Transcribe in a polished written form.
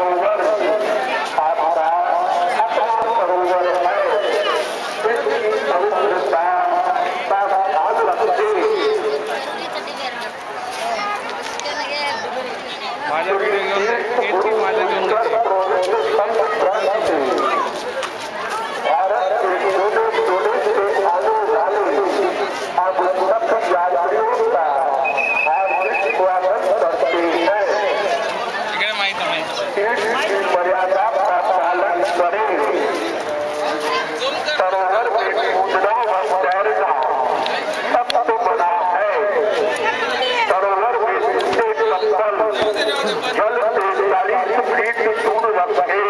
सरोवर आपका अपना सरोवर है। इसकी पवित्रता का ध्यान रखते भारत के कोने से आने वाले अब सब यात्रियों का हार्दिक स्वागत करते हैं। मर्यादा का पालन करें। सरोवर में कूदना व तैरना सबको मना है। सरोवर में जूते चप्पल जल से 40 फीट दूर रखें।